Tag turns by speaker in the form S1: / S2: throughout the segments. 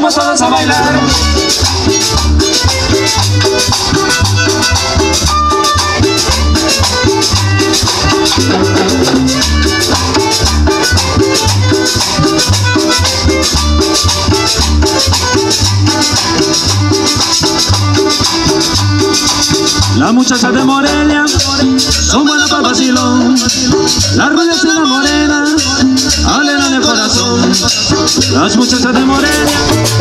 S1: vamos todos a bailar.
S2: Las muchachas de Morelia son buenas para vacilón. Las rubias y las morenas alegran el corazón. Las muchachas de Morelia.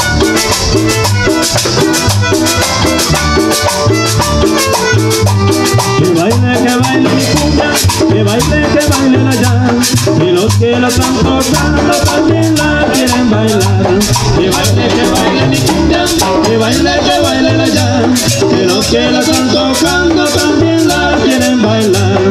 S2: Que baile mi cumbia, que baile allá. Y los que la están tocando también la quieren bailar. Que baile mi cumbia, que baile allá. Que los que la están tocando también la quieren bailar.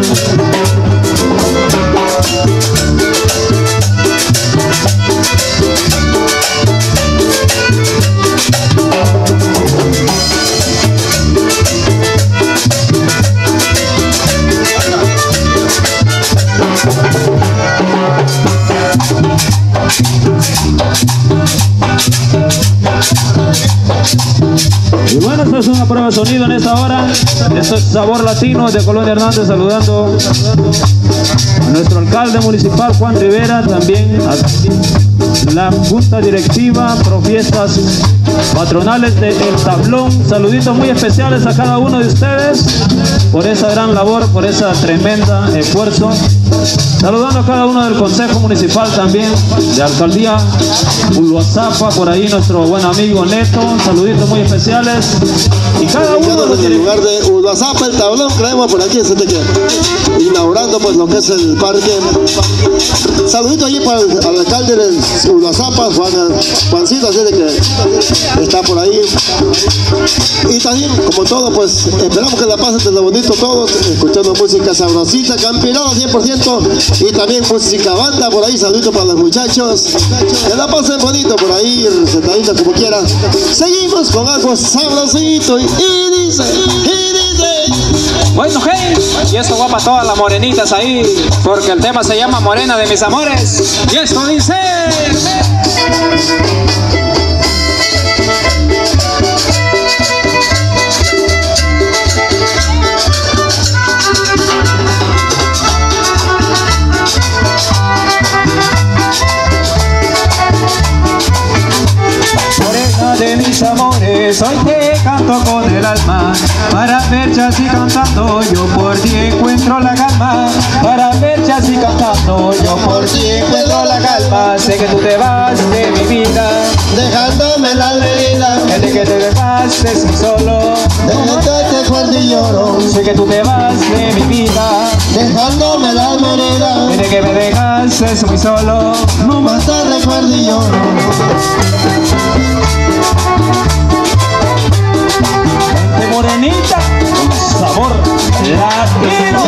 S2: Y bueno, esto es una prueba de sonido en esta hora. Esto es Sabor Latino de Colonia Hernández, saludando a nuestro alcalde municipal Juan Rivera, también a la junta directiva, profiestas patronales de El Tablón. Saluditos muy especiales a cada uno de ustedes por esa gran labor, por esa tremenda esfuerzo. Saludando a cada uno del Consejo Municipal también, de Alcaldía Uluazapa, por ahí nuestro buen amigo Neto, saluditos muy especiales. Y cada uno de
S3: en el lugar de Uluazapa, El Tablón, creemos por aquí, inaugurando pues lo que es el parque. Saludito allí para el alcalde de Uluazapa, Juancito, así de que está por ahí. Y también, como todo, pues esperamos que la pasen de lo bonito todos, escuchando música sabrosita, campirada 100%. Y también música banda por ahí, saludos para los muchachos. Que la pasen bonito por ahí, sentadita como quieran. Seguimos con algo sabrosito y dice.
S1: Bueno, hey, y esto va para todas las morenitas ahí, porque el tema se llama Morena de mis amores. Y esto dice...
S2: De mis amores, hoy te canto con el alma. Para verte así cantando, yo por ti encuentro la calma. Para verte así cantando, yo por ti encuentro la calma. Sé que tú te vas de mi vida,
S3: dejándome la herida.
S2: desde que te dejaste sin solo,
S3: Déjate cuando lloro.
S2: sé que tú te vas de mi vida,
S3: Dejándome la herida.
S2: desde que me dejaste muy solo.
S3: No más te recuerdo y lloro.
S2: De morenita con sabor latino.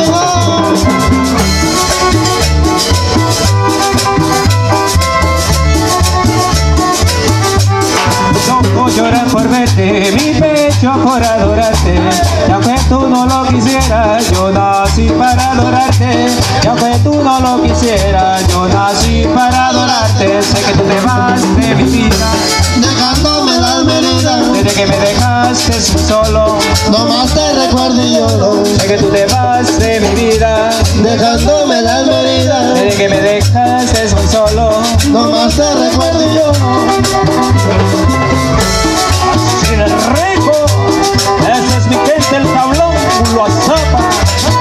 S2: Loco llorar por verte, mi pecho por adorarte. Y aunque tú no lo quisieras, yo nací para adorarte. Y aunque tú no lo quisieras, yo nací para adorarte. Sé que tú te vas de mi vida,
S3: Dejándome la herida.
S2: desde que me dejaste solo.
S3: No más te recuerdo y lloro.
S2: Sé que tú te vas de mi vida,
S3: Dejándome la herida.
S2: desde que me dejaste muy solo.
S3: No más te recuerdo y lloro.
S2: Así de rico, ese es mi gente El Tablón, Uluazapa.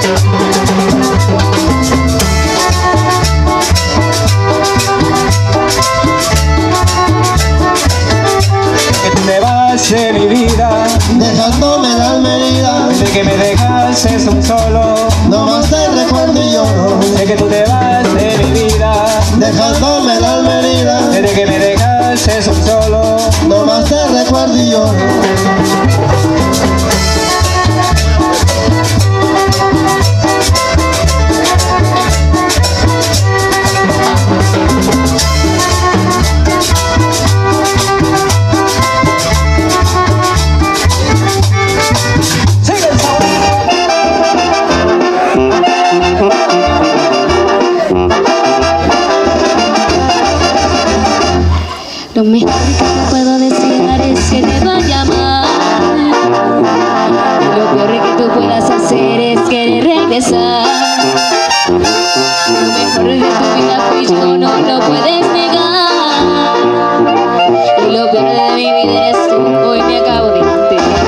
S2: Que tú te vas de mi vida,
S3: Dejándome la herida.
S2: desde que me dejaste muy solo.
S3: No más te recuerdo y lloro.
S2: Sé que tú te vas de mi vida,
S3: Dejándome la herida.
S2: desde que me dejaste muy solo.
S3: No más te recuerdo y lloro.
S4: Lo mejor que te puedo decir empezar. Lo mejor de tu vida fuiste, no lo puedes negar. Y lo peor de mi vida eres tú, hoy me acabo de enterar.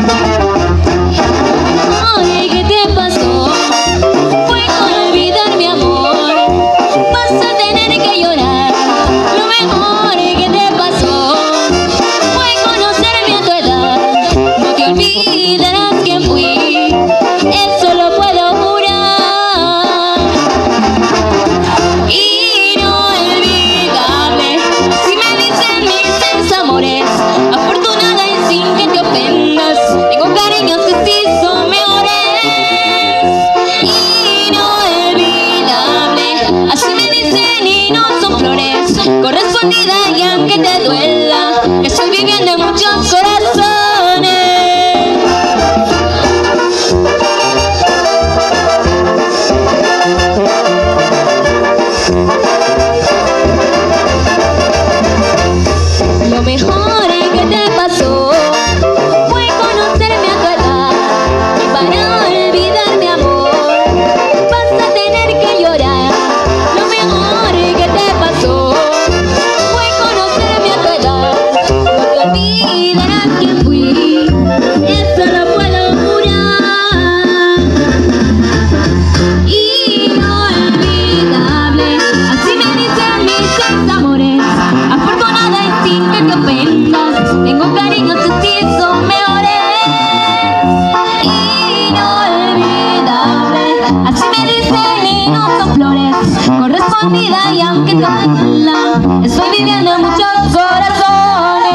S4: Ay, ¿qué te pasó? Fue con olvidar mi amor. Vas a tener que llorar. Lo mejor que te pasó fue conocerme a tu edad. No te olvidarás quién fui, eso lo puedo jurar. Inolvidable, si me dicen mis amores, afortunada y sin que te ofendas, tengo cariños que sí son mejores. Inolvidable, así me dicen y no son flores, correspondida y aunque te duela, estoy viviendo en muchos corazones. Lo mejor que te pasó fue conocerme a tu edad. Y para olvidar mi amor vas a tener que llorar. Lo mejor que te pasó fue conocerme a tu edad. No te olvidarás quién fui, eso lo puedo jurar. Inolvidable, así me dicen mis amores, afortunada y sin que te ofendas, tengo cariños que sí son mejores. Inolvidable, así me dicen y no son flores, correspondida y aunque te duela, estoy viviendo en muchos corazones.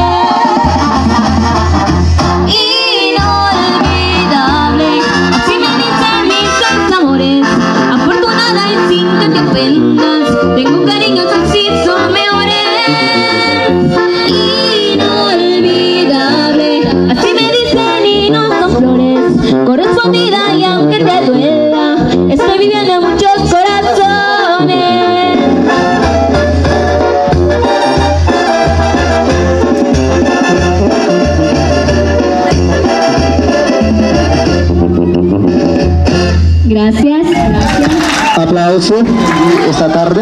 S4: Inolvidable, así me dicen mis amores, afortunada y sin que te ofendas, tengo cariños que sí son mejores. Inolvidable, así me dicen y no son flores, correspondida y aunque te duela, estoy viviendo en muchos corazones. Gracias, gracias.
S3: Aplauso esta tarde.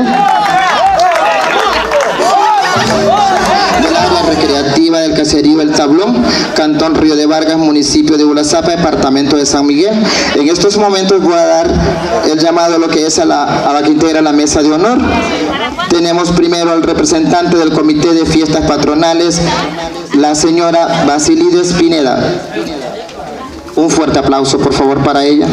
S5: Del área recreativa del caserío El Tablón, Cantón Río de Vargas, municipio de Ulasapa, departamento de San Miguel. En estos momentos voy a dar el llamado a lo que es a la que integra la mesa de honor. Tenemos primero al representante del Comité de Fiestas Patronales, la señora Basilides Pineda. Un fuerte aplauso, por favor, para ella.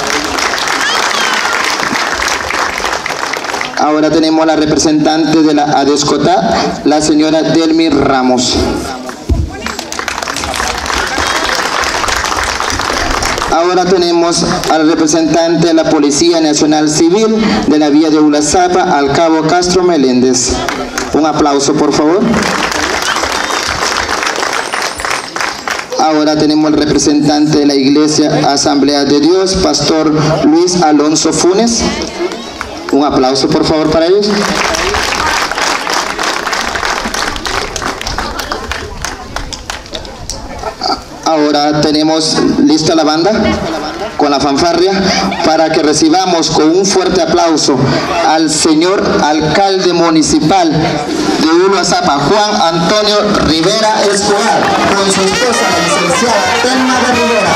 S5: Ahora tenemos a la representante de la ADESCOTA, la señora Delmi Ramos. Ahora tenemos al representante de la Policía Nacional Civil de la vía de Ulasapa, al cabo Castro Meléndez. Un aplauso, por favor. Ahora tenemos al representante de la Iglesia Asamblea de Dios, Pastor Luis Alonso Funes. Un aplauso, por favor, para ellos. Ahora tenemos lista la banda con la fanfarria para que recibamos con un fuerte aplauso al señor alcalde municipal de Ulasapa, Juan Antonio Rivera Escobar, con su esposa, la licenciada Telma de Rivera.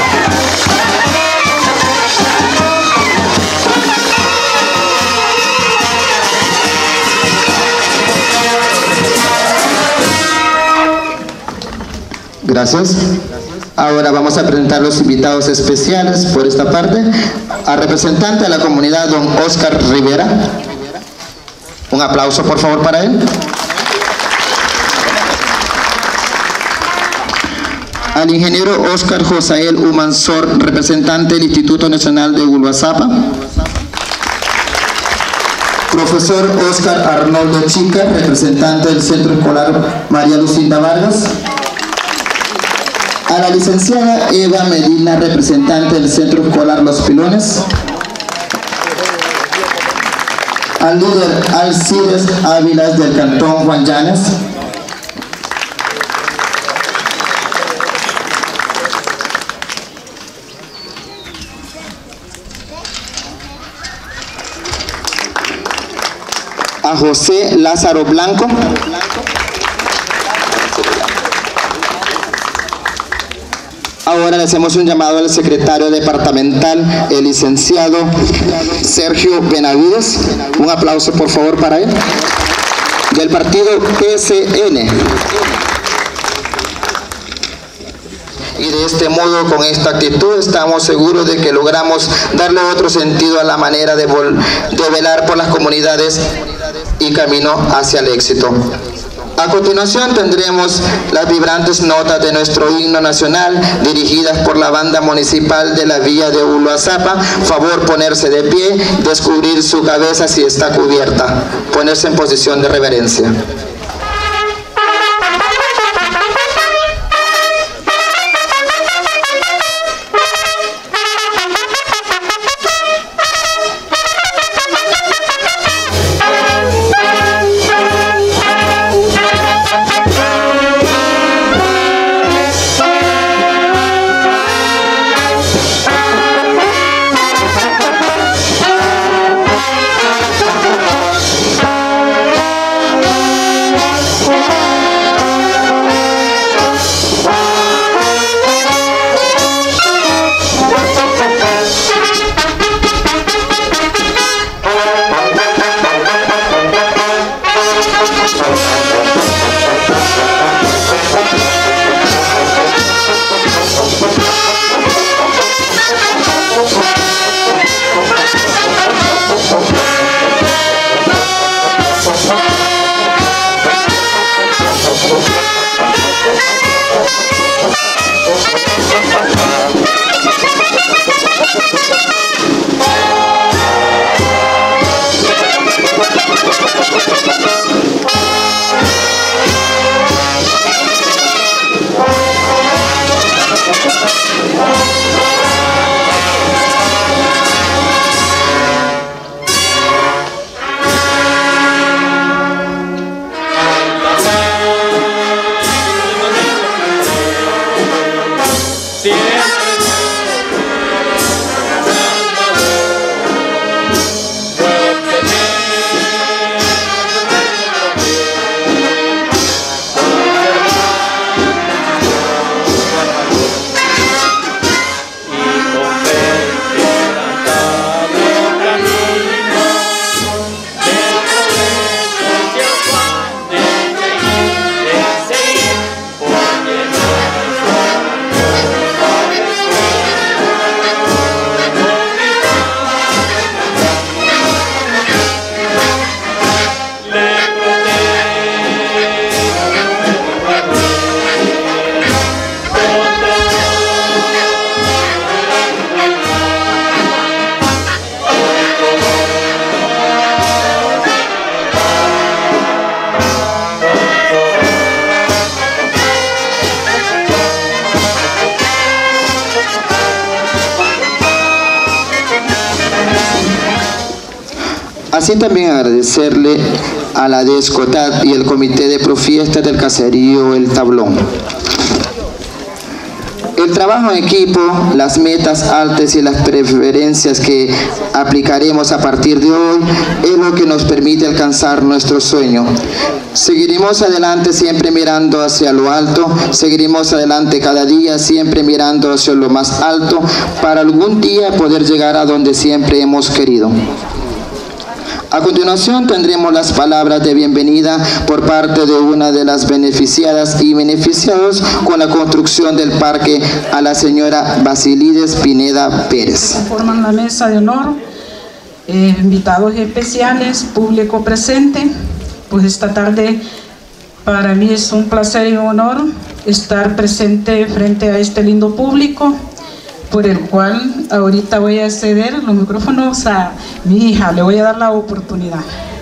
S5: Gracias. Ahora vamos a presentar los invitados especiales por esta parte. Al representante de la comunidad, don Oscar Rivera. Un aplauso, por favor, para él. Al ingeniero Oscar Josael Humansor, representante del Instituto Nacional de Ulasapa. Profesor Oscar Arnoldo Chica, representante del Centro Escolar María Lucinda Vargas. A la licenciada Eva Medina, representante del Centro Escolar Los Pilones. Al líder Alcides Ávilas del Cantón Juan Llanes. a José Lázaro Blanco. Ahora le hacemos un llamado al secretario departamental, el licenciado Sergio Benavides. Un aplauso por favor para él. Del partido PCN. Y de este modo, con esta actitud, estamos seguros de que logramos darle otro sentido a la manera de velar por las comunidades y camino hacia el éxito. A continuación tendremos las vibrantes notas de nuestro himno nacional dirigidas por la banda municipal de la villa de Uloazapa. Favor ponerse de pie, descubrir su cabeza si está cubierta, ponerse en posición de reverencia. Así también agradecerle a la DESCOTAD y el Comité de Profiestas del Caserío El Tablón. El trabajo en equipo, las metas altas y las preferencias que aplicaremos a partir de hoy es lo que nos permite alcanzar nuestro sueño. Seguiremos adelante siempre mirando hacia lo alto, seguiremos adelante cada día siempre mirando hacia lo más alto para algún día poder llegar a donde siempre hemos querido. A continuación tendremos las palabras de bienvenida por parte de una de las beneficiadas y beneficiados con la construcción del parque, a la señora Basilides Pineda Pérez.
S6: Conforman la mesa de honor, invitados especiales, público presente. Pues esta tarde para mí es un placer y un honor estar presente frente a este lindo público, por el cual ahorita voy a ceder los micrófonos a mi hija, le voy a dar la oportunidad.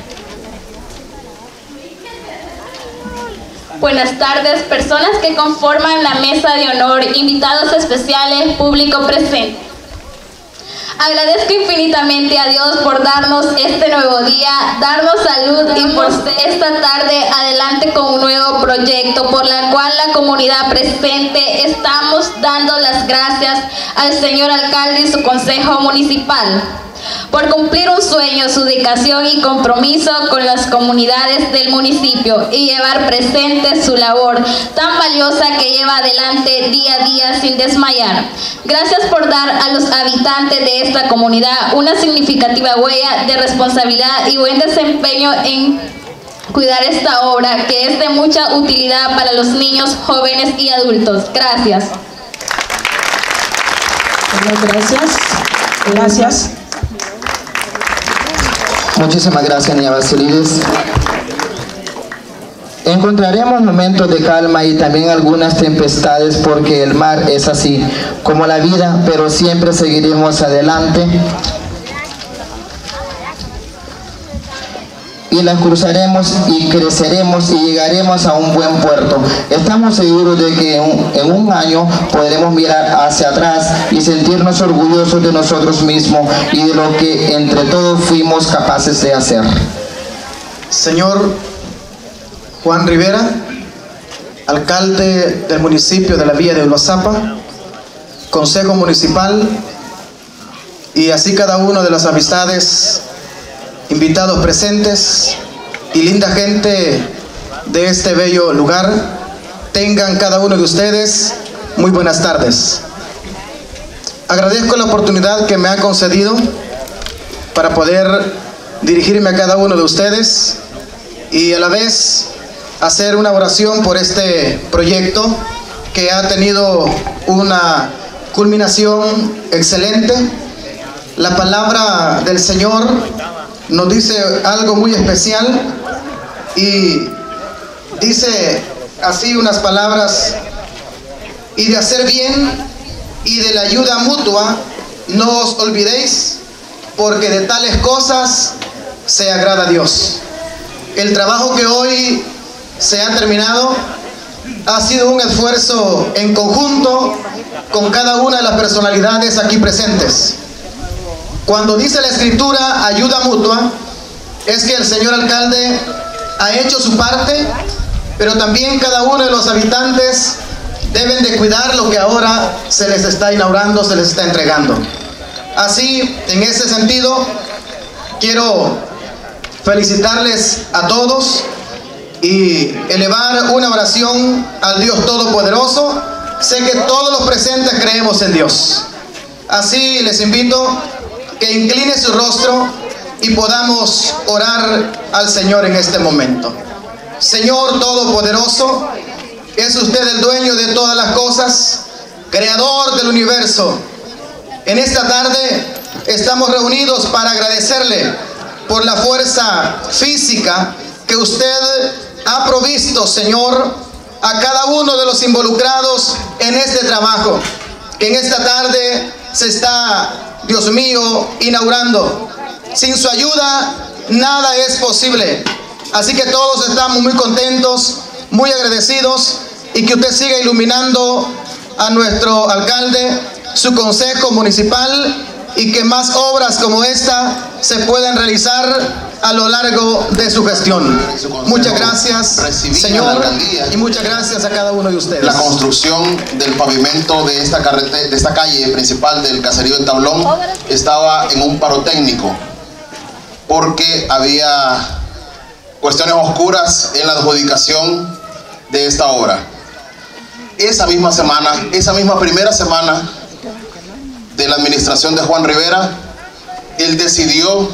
S4: Buenas tardes, personas que conforman la mesa de honor, invitados especiales, público presente. Agradezco infinitamente a Dios por darnos este nuevo día, darnos salud y por esta tarde adelante con un nuevo proyecto por la cual la comunidad presente estamos dando las gracias al señor alcalde y su consejo municipal por cumplir un sueño, su dedicación y compromiso con las comunidades del municipio y llevar presente su labor tan valiosa que lleva adelante día a día sin desmayar. Gracias por dar a los habitantes de esta comunidad una significativa huella de responsabilidad y buen desempeño en cuidar esta obra que es de mucha utilidad para los niños, jóvenes y adultos. Gracias.
S6: Gracias.
S5: Muchísimas gracias, niña Basilides. Encontraremos momentos de calma y también algunas tempestades porque el mar es así como la vida, pero siempre seguiremos adelante y las cruzaremos y creceremos y llegaremos a un buen puerto. Estamos seguros de que en un año podremos mirar hacia atrás y sentirnos orgullosos de nosotros mismos y de lo que entre todos fuimos capaces de hacer.
S7: Señor Juan Rivera, alcalde del municipio de la Villa de Uruazapa, consejo municipal y así cada uno de las amistades, invitados presentes y linda gente de este bello lugar, tengan cada uno de ustedes muy buenas tardes. Agradezco la oportunidad que me ha concedido para poder dirigirme a cada uno de ustedes y a la vez hacer una oración por este proyecto que ha tenido una culminación excelente. La palabra del Señor nos dice algo muy especial y dice así unas palabras: y de hacer bien y de la ayuda mutua no os olvidéis, porque de tales cosas se agrada a Dios. El trabajo que hoy se ha terminado ha sido un esfuerzo en conjunto con cada una de las personalidades aquí presentes. Cuando dice la escritura ayuda mutua, es que el señor alcalde ha hecho su parte, pero también cada uno de los habitantes deben de cuidar lo que ahora se les está inaugurando, se les está entregando. Así, en ese sentido, quiero felicitarles a todos y elevar una oración al Dios Todopoderoso. Sé que todos los presentes creemos en Dios. Así les invito que incline su rostro y podamos orar al Señor en este momento. Señor Todopoderoso, es usted el dueño de todas las cosas, creador del universo. En esta tarde estamos reunidos para agradecerle por la fuerza física que usted ha provisto, Señor, a cada uno de los involucrados en este trabajo, que en esta tarde se está, Dios mío, inaugurando. Sin su ayuda, nada es posible. Así que todos estamos muy contentos, muy agradecidos, y que usted siga iluminando a nuestro alcalde, su consejo municipal, y que más obras como esta se puedan realizar a lo largo de su gestión. Muchas gracias, señor, y muchas gracias a cada uno de ustedes.
S8: La construcción del pavimento de esta calle principal del caserío del Tablón estaba en un paro técnico porque había cuestiones oscuras en la adjudicación de esta obra. Esa misma semana, esa misma primera semana de la administración de Juan Rivera, él decidió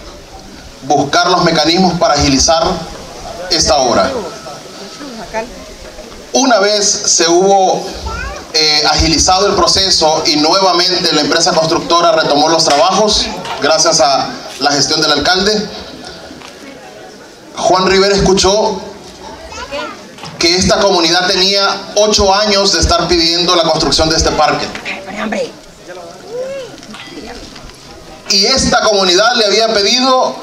S8: buscar los mecanismos para agilizar esta obra. Una vez se hubo agilizado el proceso y nuevamente la empresa constructora retomó los trabajos, gracias a la gestión del alcalde, Juan Rivera escuchó que esta comunidad tenía 8 años de estar pidiendo la construcción de este parque. Y esta comunidad le había pedido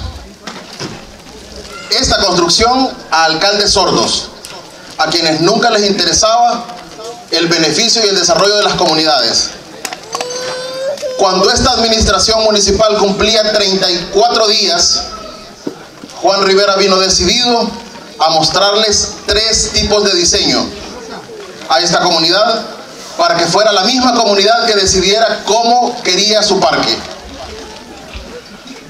S8: esta construcción a alcaldes sordos, a quienes nunca les interesaba el beneficio y el desarrollo de las comunidades. Cuando esta administración municipal cumplía 34 días, Juan Rivera vino decidido a mostrarles 3 tipos de diseño a esta comunidad para que fuera la misma comunidad que decidiera cómo quería su parque.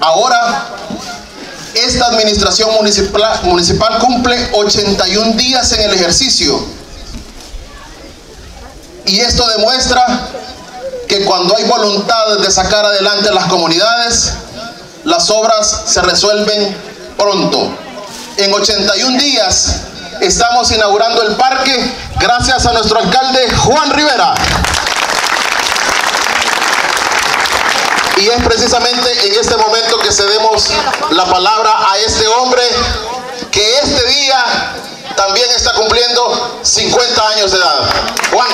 S8: Ahora, esta administración municipal cumple 81 días en el ejercicio. Y esto demuestra que cuando hay voluntad de sacar adelante las comunidades, las obras se resuelven pronto. En 81 días estamos inaugurando el parque gracias a nuestro alcalde Juan Rivera. Y es precisamente en este momento que cedemos la palabra a este hombre que este día también está cumpliendo 50 años de edad. Juan.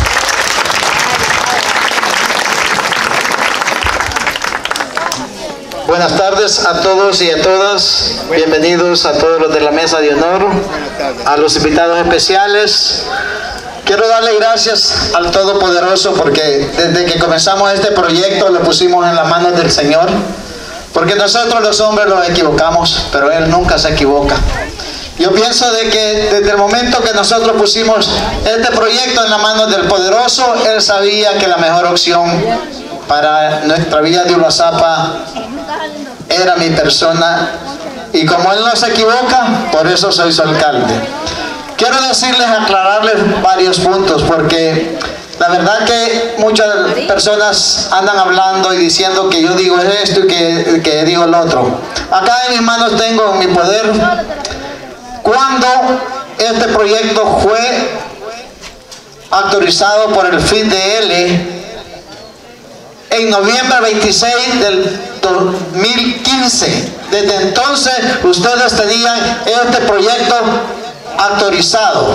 S9: Buenas tardes a todos y a todas. Bienvenidos a todos los de la mesa de honor, a los invitados especiales. Quiero darle gracias al Todopoderoso porque desde que comenzamos este proyecto lo pusimos en las manos del Señor. Porque nosotros los hombres nos equivocamos, pero Él nunca se equivoca. Yo pienso de que desde el momento que nosotros pusimos este proyecto en las manos del Poderoso, Él sabía que la mejor opción para nuestra villa de Uruazapa era mi persona. Y como Él no se equivoca, por eso soy su alcalde. Quiero decirles, aclararles varios puntos, porque la verdad que muchas personas andan hablando y diciendo que yo digo esto y que digo lo otro. Acá en mis manos tengo en mi poder cuando este proyecto fue autorizado por el FIDL en noviembre 26 del 2015. Desde entonces ustedes tenían este proyecto autorizado.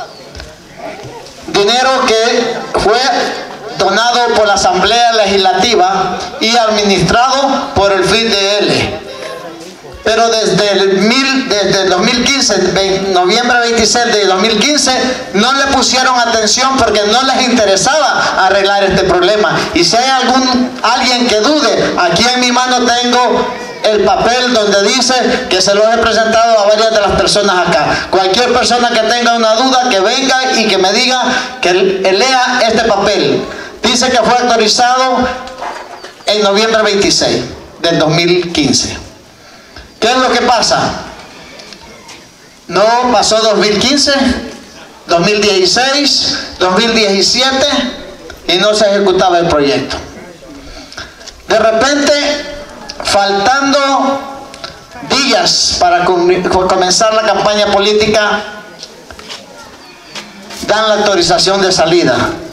S9: Dinero que fue donado por la Asamblea Legislativa y administrado por el FIDL. Pero desde el 2015, noviembre 26 de 2015, no le pusieron atención porque no les interesaba arreglar este problema. Y si hay alguien que dude, aquí en mi mano tengo el papel donde dice que se lo he presentado a varias de las personas acá. Cualquier persona que tenga una duda, que venga y que me diga, que lea este papel. Dice que fue autorizado en noviembre 26 del 2015. ¿Qué es lo que pasa? No pasó 2015, 2016, 2017 y no se ejecutaba el proyecto. De repente, faltando días para comenzar la campaña política, dan la autorización de salida,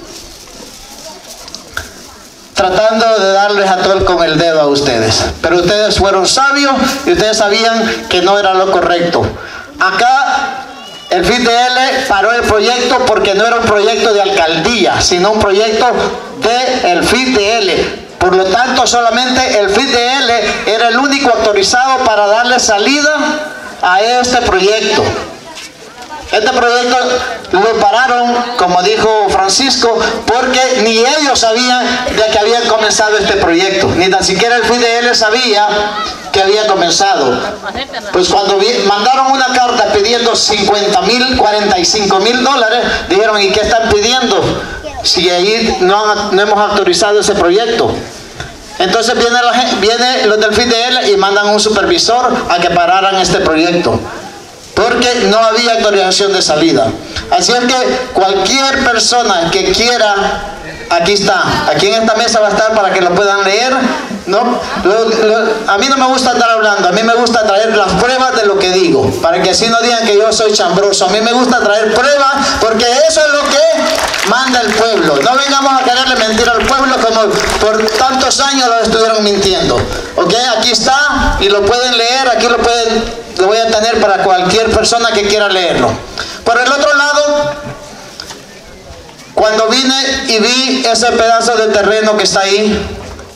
S9: tratando de darles a tol con el dedo a ustedes. Pero ustedes fueron sabios y ustedes sabían que no era lo correcto. Acá el FIDL paró el proyecto porque no era un proyecto de alcaldía, sino un proyecto del FIDL. Por lo tanto, solamente el FIDL era el único autorizado para darle salida a este proyecto. Este proyecto lo pararon, como dijo Francisco, porque ni ellos sabían de que había comenzado este proyecto, ni tan siquiera el FIDL sabía que había comenzado. Pues cuando mandaron una carta pidiendo $50,000, $45,000, dijeron, ¿y qué están pidiendo? Si ahí no hemos autorizado ese proyecto. Entonces viene los del FIDL y mandan un supervisor a que pararan este proyecto, porque no había autorización de salida. Así es que cualquier persona que quiera, aquí está, aquí en esta mesa va a estar para que lo puedan leer, ¿no? A mí no me gusta estar hablando, a mí me gusta traer las pruebas de lo que digo, para que así no digan que yo soy chambroso. A mí me gusta traer pruebas, porque eso es lo que manda el pueblo. No vengamos a quererle mentir al pueblo como por tantos años lo estuvieron mintiendo. ¿Ok? Aquí está y lo pueden leer, aquí lo voy a tener para cualquier persona que quiera leerlo. Por el otro lado, cuando vine y vi ese pedazo de terreno que está ahí,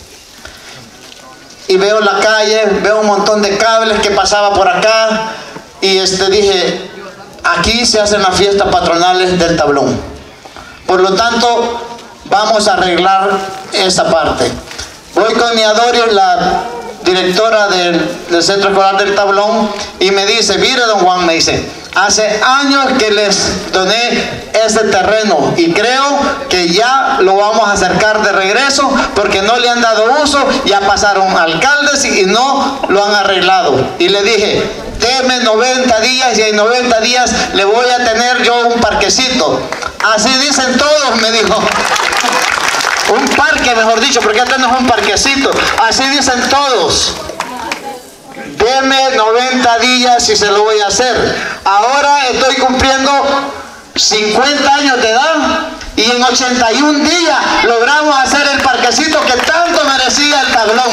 S9: y veo la calle, veo un montón de cables que pasaba por acá, y dije, aquí se hacen las fiestas patronales del Tablón. Por lo tanto, vamos a arreglar esa parte. Voy con mi Adorio, la directora del Centro Escolar del Tablón, y me dice, mire don Juan, me dice, hace años que les doné ese terreno y creo que ya lo vamos a acercar de regreso porque no le han dado uso, ya pasaron alcaldes y no lo han arreglado. Y le dije, deme 90 días y en 90 días le voy a tener yo un parquecito. Así dicen todos, me dijo. Un parque, mejor dicho, porque este no es un parquecito. Así dicen todos. Deme 90 días y se lo voy a hacer. Ahora estoy cumpliendo 50 años de edad y en 81 días logramos hacer el parquecito que tanto merecía el tablón.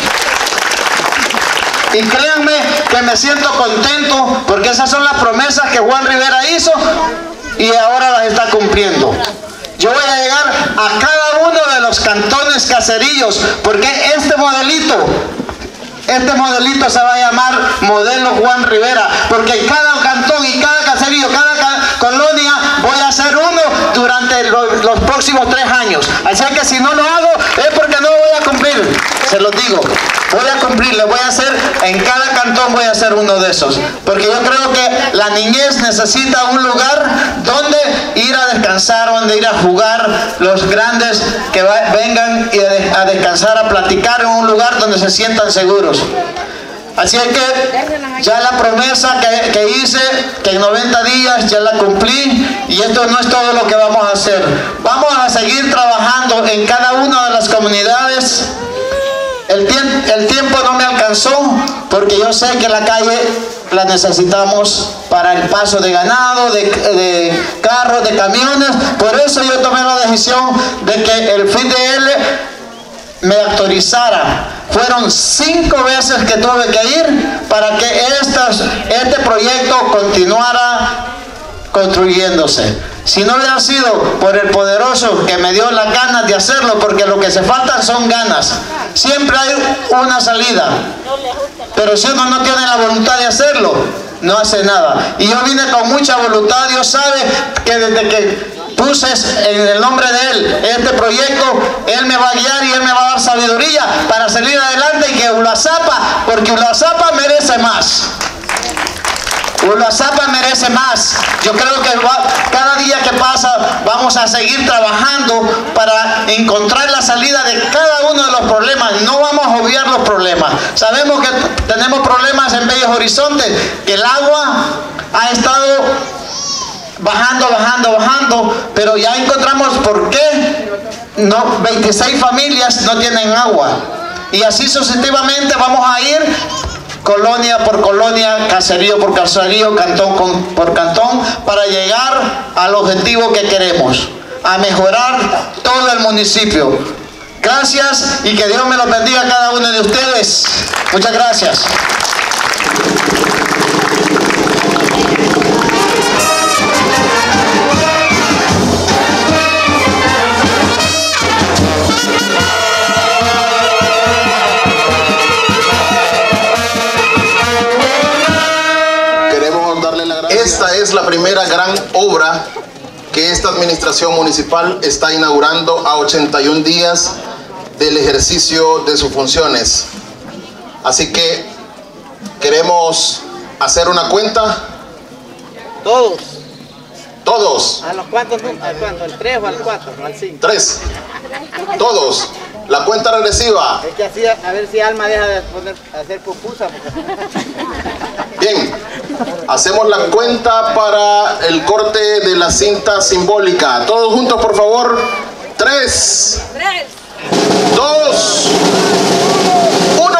S9: Y créanme que me siento contento porque esas son las promesas que Juan Rivera hizo y ahora las está cumpliendo. Yo voy a llegar a cada uno de los cantones caserillos porque este modelito se va a llamar Modelo Juan Rivera, porque en cada cantón y cada caserío, cada colonia voy a hacer uno durante los próximos 3 años. Así que si no lo hago es porque no voy a cumplir, se los digo. Voy a cumplir, le voy a hacer, en cada cantón voy a hacer uno de esos. Porque yo creo que la niñez necesita un lugar donde ir a descansar, donde ir a jugar, los grandes que vengan a descansar, a platicar en un lugar donde se sientan seguros. Así es que ya la promesa que hice, que en 90 días ya la cumplí, y esto no es todo lo que vamos a hacer. Vamos a seguir trabajando en cada una de las comunidades. El tiempo no me alcanzó porque yo sé que la calle la necesitamos para el paso de ganado, de carros, de camiones. Por eso yo tomé la decisión de que el FIDL me autorizara. Fueron 5 veces que tuve que ir para que este proyecto continuara construyéndose. Si no hubiera sido por el poderoso que me dio las ganas de hacerlo, porque lo que se faltan son ganas. Siempre hay una salida. Pero si uno no tiene la voluntad de hacerlo, no hace nada. Y yo vine con mucha voluntad. Dios sabe que desde que puse en el nombre de Él este proyecto, Él me va a guiar y Él me va a dar sabiduría para salir adelante y que Uruazapa, porque Uruazapa merece más. Uruazapa merece más. Yo creo que cada día que pasa vamos a seguir trabajando para encontrar la salida de cada uno de los problemas. No vamos a obviar los problemas. Sabemos que tenemos problemas en Bellos Horizontes, que el agua ha estado bajando, pero ya encontramos por qué 26 familias no tienen agua. Y así sucesivamente vamos a ir colonia por colonia, caserío por caserío, cantón por cantón, para llegar al objetivo que queremos, a mejorar todo el municipio. Gracias y que Dios me los bendiga a cada uno de ustedes. Muchas gracias.
S8: Esta es la primera gran obra que esta administración municipal está inaugurando a 81 días del ejercicio de sus funciones. Así que queremos hacer una cuenta. Todos.
S10: ¿A los cuántos? ¿Al cuánto? ¿Al 3 o al 4? ¿O al 5?
S8: 3. Todos. La cuenta regresiva.
S10: Es que así, a ver si Alma deja de hacer pupusa.
S8: Bien, hacemos la cuenta para el corte de la cinta simbólica. Todos juntos, por favor. 3, 2, 1.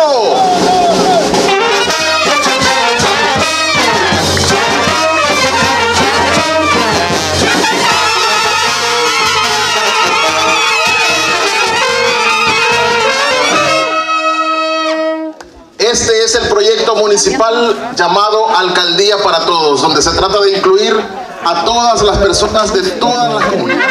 S8: Este es el proyecto municipal llamado Alcaldía para Todos, donde se trata de incluir a todas las personas de todas las comunidades.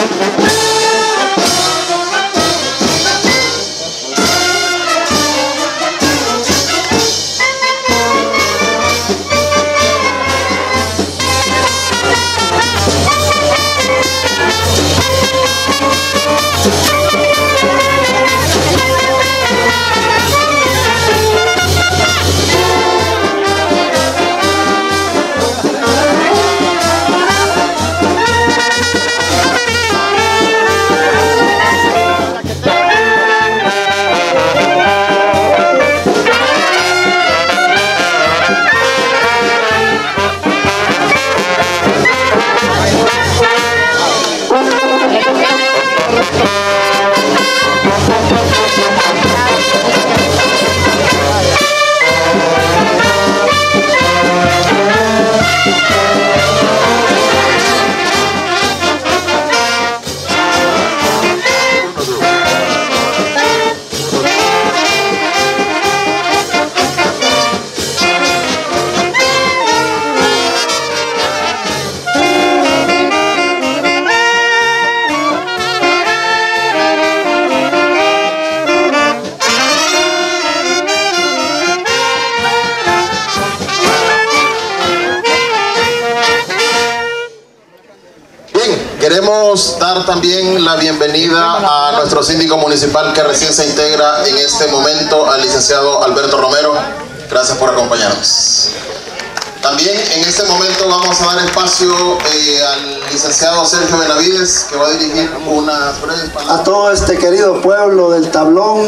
S8: Queremos dar también la bienvenida a nuestro síndico municipal que recién se integra en este momento, al licenciado Alberto Romero. Gracias por acompañarnos. También en este momento vamos a dar espacio al licenciado Sergio Benavides, que va a dirigir unas breves palabras.
S11: A todo este querido pueblo del Tablón,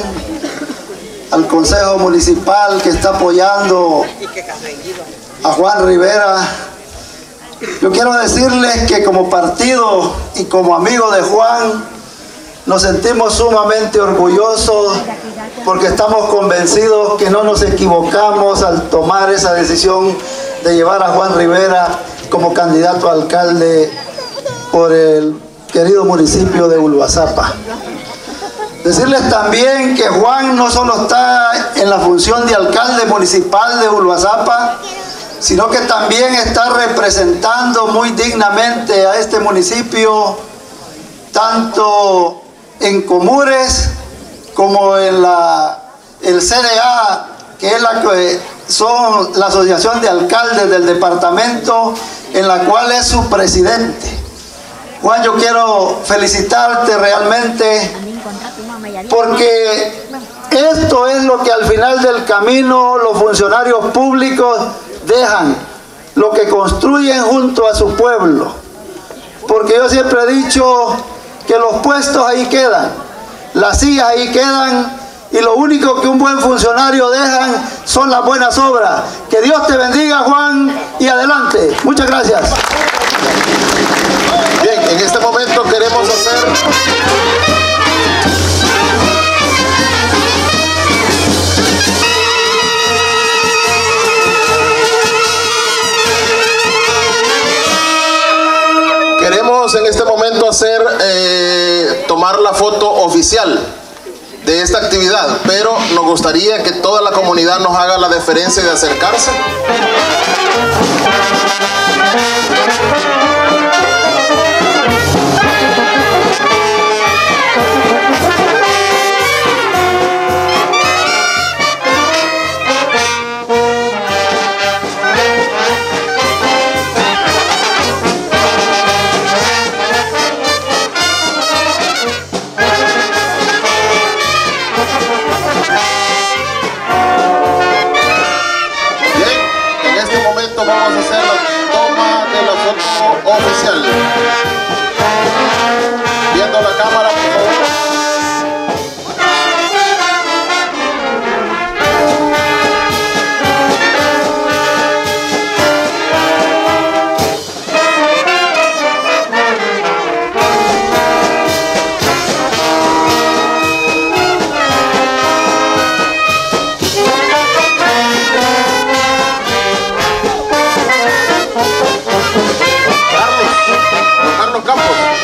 S11: al Consejo Municipal que está apoyando a Juan Rivera. Yo quiero decirles que como partido y como amigo de Juan, nos sentimos sumamente orgullosos porque estamos convencidos que no nos equivocamos al tomar esa decisión de llevar a Juan Rivera como candidato a alcalde por el querido municipio de Ulvazapa. Decirles también que Juan no solo está en la función de alcalde municipal de Ulvazapa, sino que también está representando muy dignamente a este municipio, tanto en Comures como en el CDA, que es la Asociación de Alcaldes del departamento, en la cual es su presidente. Juan, yo quiero felicitarte realmente, porque esto es lo que al final del camino los funcionarios públicos dejan, lo que construyen junto a su pueblo. Porque yo siempre he dicho que los puestos ahí quedan, las sillas ahí quedan, y lo único que un buen funcionario dejan son las buenas obras. Que Dios te bendiga, Juan, y adelante. Muchas gracias.
S8: Bien, en este momento queremos tomar la foto oficial de esta actividad, pero nos gustaría que toda la comunidad nos haga la deferencia de acercarse. Oficial. Viendo la cámara, por favor. Carlos Campos.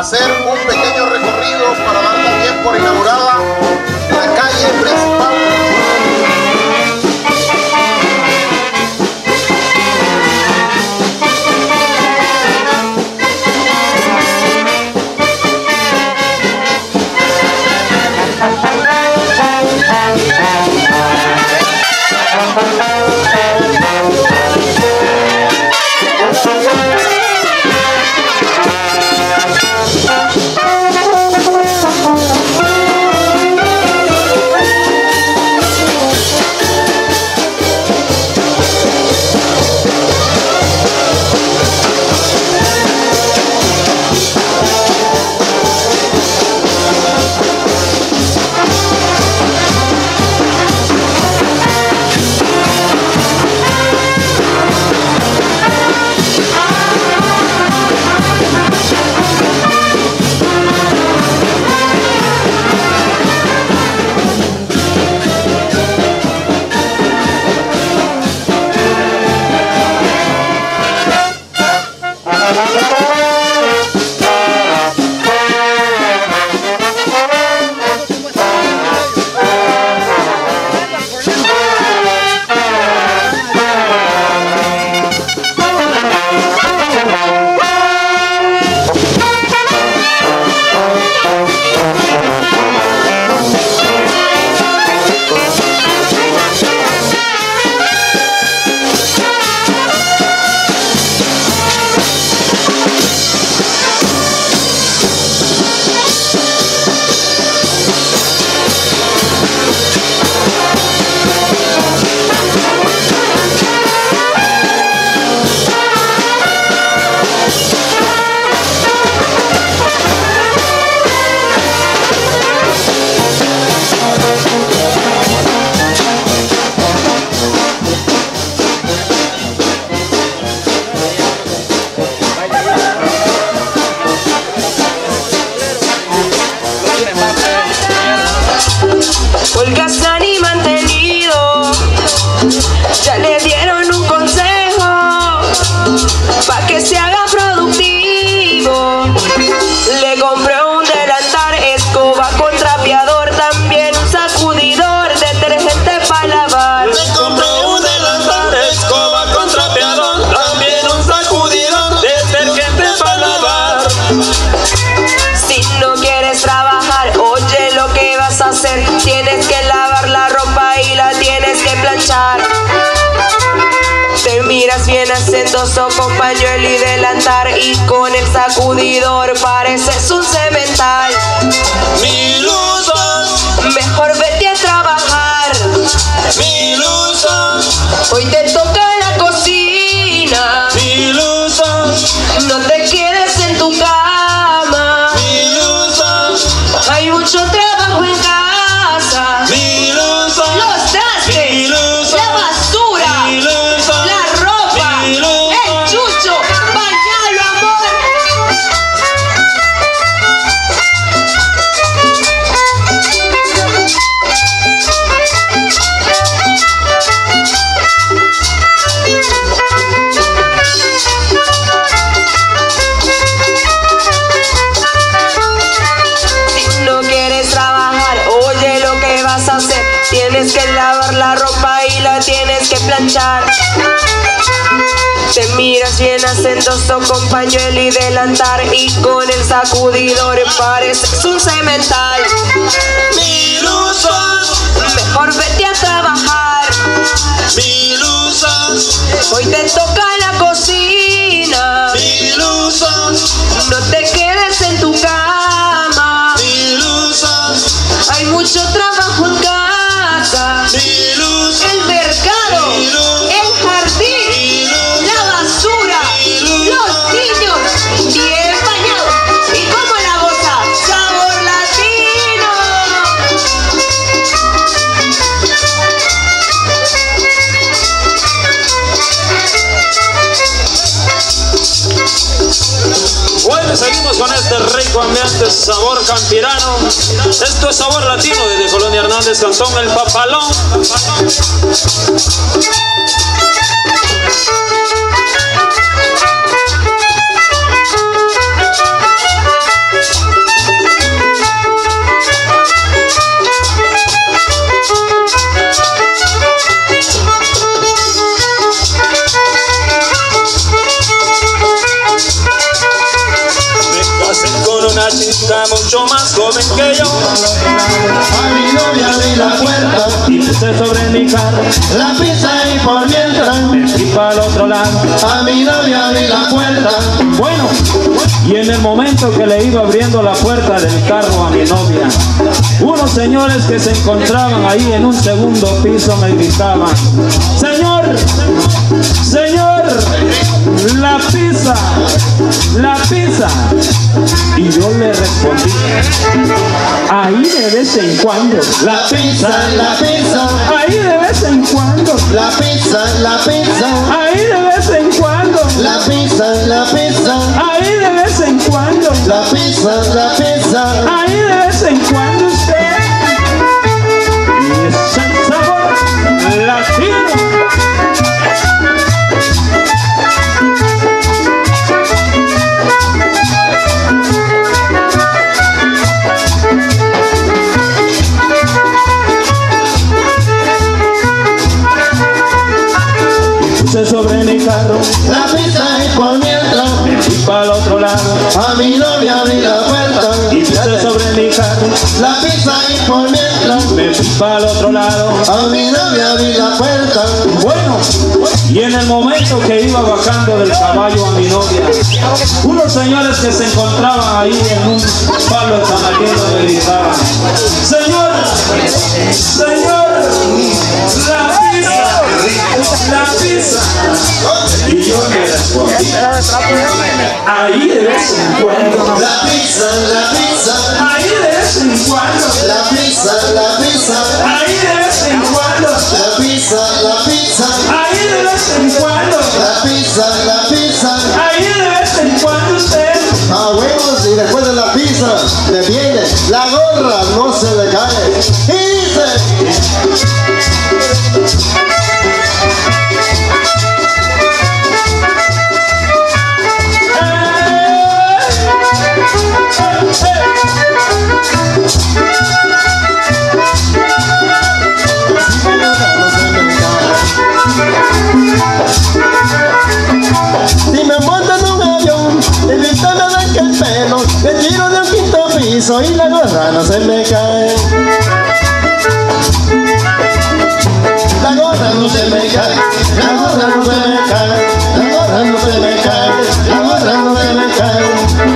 S8: hacer un pequeño recorrido para dar también por inaugurada la calle principal.
S12: Holgazán y mantenido, ya le dieron un consejo pa' que se haga productivo. Le compré un delantal, escoba con trapeador, también un sacudidor, detergente para lavar.
S13: Le compré un delantal, escoba con trapeador, también un sacudidor, detergente para lavar.
S12: Si no quieres trabajar, oye lo que vas a hacer. Tienes que lavar la ropa y la tienes que planchar. Te miras bien hacendoso con pañuelo y delantal, y con el sacudidor pareces un cemental.
S13: Mi ilusión,
S12: mejor vete a trabajar.
S13: Mi ilusión,
S12: hoy te toca la cocina.
S13: Mi ilusión,
S12: no te quedes en tu cama.
S13: Mi ilusión,
S12: hay mucho trabajo en casa.
S13: Mi ilusión,
S12: los trastes, la basura, la ropa, el chucho, bañalo, amor. Si no quieres trabajar, oye lo que vas a hacer. Tienes que lavar la ropa y la tienes que planchar. Te miras bien hacendoso con pañuelo y delantal, y con el sacudidor pareces un cemental.
S13: Mi ilusión,
S12: mejor vete a trabajar.
S13: Mi ilusión,
S12: hoy te toca la cocina.
S13: Mi ilusión,
S12: no te quedes en tu cama.
S13: Mi ilusión,
S12: hay mucho trabajo en casa.
S13: Mi ilusión,
S12: el mercado, el jardín, la basura, los niños bien bañados. ¿Y cómo la goza? ¡Sabor latino!
S2: Bueno, seguimos con este rico ambiente, sabor campirano. Esto es sabor latino desde Colonia Hernández, Cantón El Papalón.
S13: chica mucho más joven que yo.
S14: A mi novia abrí la puerta
S2: y puse sobre mi carro
S14: la pizza y por mientras
S2: me fui para el otro lado.
S14: a mi novia abrí la puerta.
S2: Bueno, y en el momento que le iba abriendo la puerta del carro a mi novia, unos señores que se encontraban ahí en un segundo piso me gritaban: señor, señor, la pizza, la pizza. Y yo le respondí: ahí de vez en cuando,
S14: La pizza, la pizza,
S2: ahí de vez en cuando,
S14: la pizza, la pizza,
S2: ahí de vez en cuando,
S14: la pizza, la pizza,
S2: ahí de vez en cuando,
S14: la pizza, la pizza.
S2: ahí de vez en cuando usted. Y es el sabor latino. Sobre mi carro
S14: La pizza y por mientras
S2: me fui para el otro lado.
S14: a mi novia abrí la puerta.
S2: Y puse sobre mi carro
S14: La pizza y por mientras
S2: me fui para el otro lado.
S14: a mi novia abrí la puerta.
S2: Bueno, y en el momento que iba bajando del caballo a mi novia, unos señores que se encontraban ahí en un palo de tamalero me gritaban: señor, señor, la pizza, la pizza. Y yo le respondí: ahí de vez en cuando,
S14: La pizza, la pizza,
S2: ahí de vez en cuando,
S14: la pizza, la pizza,
S2: ahí de vez en cuando,
S14: la pizza, la pizza,
S2: ahí de vez en cuando,
S14: la pizza, la pizza.
S2: ahí de vez en cuando usted.
S14: A huevos, y después de la pizza me viene la gorra, no se le cae. Y dice: si me monto en un avión, el visto me arranca el pelo, me tiro de un quinto piso y la gorra no se me cae. La gorra no se me cae, la gorra no se me cae, la gorra no se me cae, la gorra no se me cae.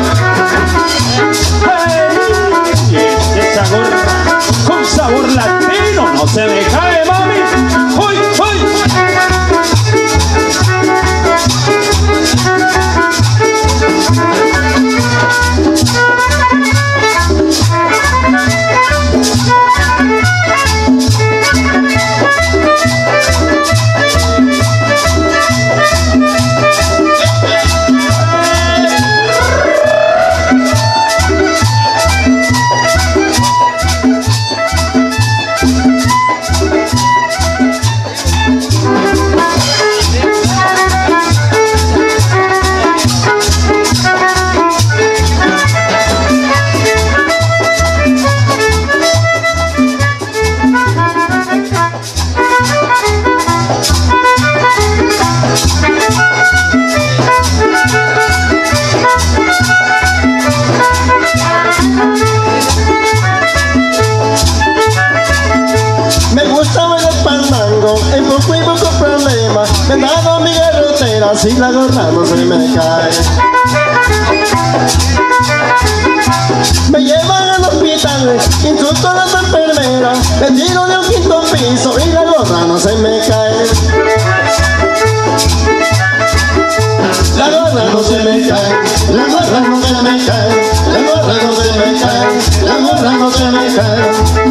S2: Y esa gorra con sabor latino no se me cae, mami. ¡Uy, uy!
S14: Me gusta bailar pandango, en poco y poco problema. Me he dado mi garrotera, si la gorra no se me cae. Me llevan al hospital, insulto a las enfermeras, me tiro de un quinto piso y la gorra no se me cae. La gorra no se me cae, la gorra no se me cae, la gorra no se me cae, la gorra no se me cae.